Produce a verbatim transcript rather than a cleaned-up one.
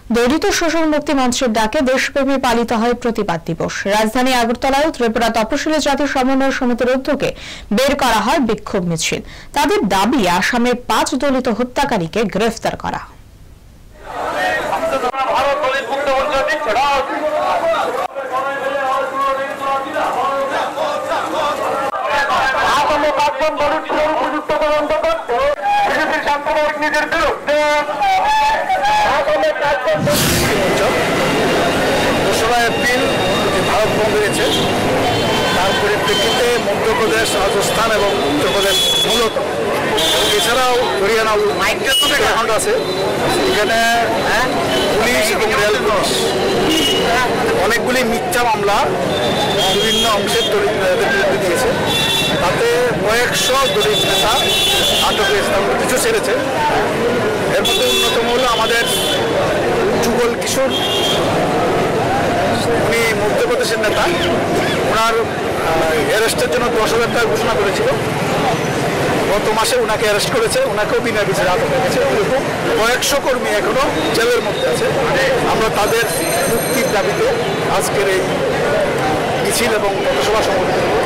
দলিত শোষণ মুক্তি মঞ্চের ডাকে দেশব্যাপী পালিত হয় প্রতিবাদ দিবস। রাজধানী আগরতলায় ত্রিপুরা তপশিলি জাতি সমন্বয় সমিতির উদ্যোগে বের করা হয় বিক্ষোভ মিছিল। তাদের দাবি, আসামে পাঁচ দলিত হত্যাকারীকে গ্রেফতার করা। দোসরা এপ্রিল ভারত বন্ধ হয়েছে, তার পরিপ্রেক্ষিতে মধ্যপ্রদেশ, রাজস্থান এবং উত্তরপ্রদেশ মূলত, এছাড়াও হরিয়ানা উত্তরাখণ্ড আছে, এখানে পুলিশ এবং রেল পুলিশ অনেকগুলি মিথ্যা মামলা বিভিন্ন অংশের বিরুদ্ধে দিয়েছে। তাতে কয়েকশো দলিত নেতা আটক হয়েছে, তার মধ্যে কিছু ছেড়েছে। এর মধ্যে অন্যতম হলো আমাদের যুগল কিশোর, উনি মধ্যপ্রদেশের নেতা। ওনার অ্যারেস্টের জন্য দশ হাজার টাকা ঘোষণা করেছিল, গত মাসে ওনাকে অ্যারেস্ট করেছে, ওনাকেও বিনা বিচারে আটক করেছে। এরকম কয়েকশো কর্মী এখনো জেলের মধ্যে আছে। আমরা তাদের মুক্তির দাবিতে আজকের এই মিছিল এবং পথসভা সংগঠিত করব।